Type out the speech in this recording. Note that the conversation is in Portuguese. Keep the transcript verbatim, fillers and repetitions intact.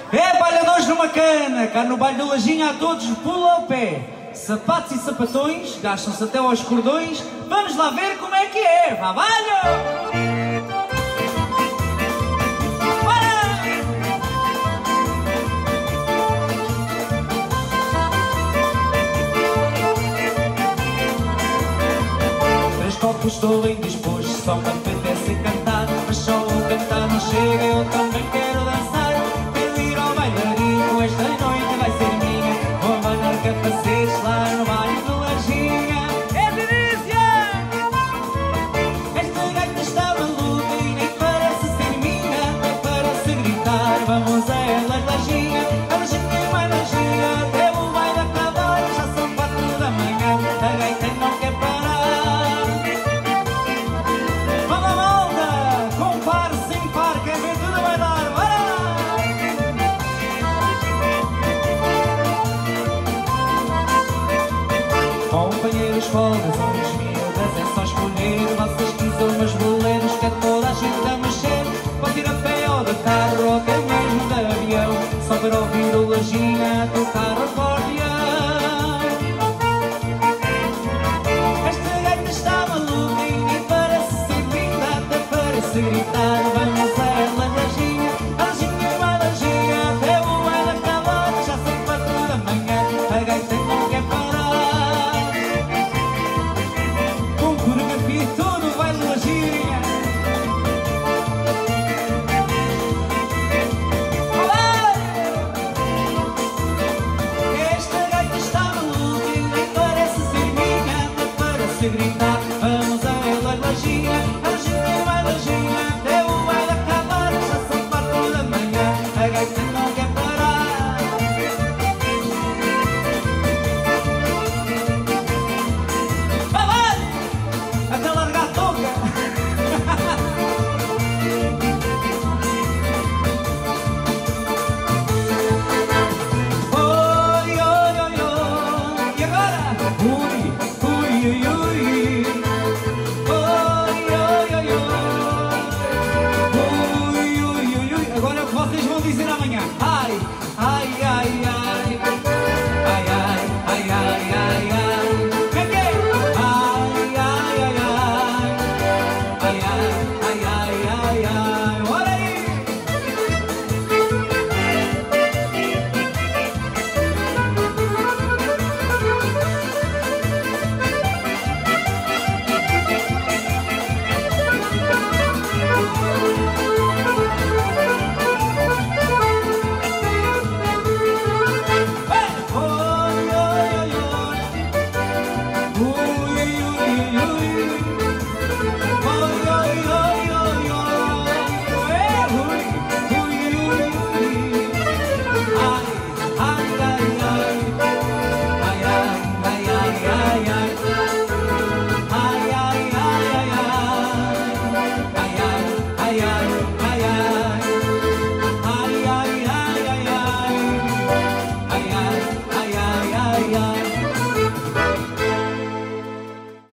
É balhadores numa cana, cá no baile da Lajinha a todos pula ao pé. Sapatos e sapatões, gastam-se até aos cordões. Vamos lá ver como é que é, vá balho! Estou bem disposto, só me apetece cantar, mas só o cantar não chega, eu também quero dançar. Quero ir ao bailarinho, esta noite vai ser minha. Vou abanar capacetes lá no baile de Lajinha. É delícia! Esta gaita está maluca e nem parece ser minha, até parece gritar, vamos a ela, Lajinha. A Lajinha vai Lajinha, até o baile acabar, já são quatro da manhã, a gaita não quer parar. Companheiros, folgas, homens, miúdas, é só escolher. Vocês quiser umas boleiros que é toda a gente a mexer. Pode ir a pé ou de carro ou até mesmo de avião, só para ouvir o Lajinha a tocar o acordeão. Esta gaita está maluca e nem parece ser linda, até parece gritar, vamos a ela, Lajinha. A Lajinha vai Lajinha, até o baile acabar, já são quatro da manhã, a gaita não quer parar. Tudo vai Lajinha. Esta gaita está maluca e nem parece ser minha, até parece gritar, vamos a ela, Lajinha. A Lajinha vai Lajinha, até o baile acabar, já são quatro da manhã, a gaita não quer parar. Vai, até largar a touca. Oi, oi, oi, oi. E agora? Ui, ui, ui, ui. Oi, oi, oi, oi. Ui, ui, ui, ui. Agora é o que vocês vão dizer amanhã.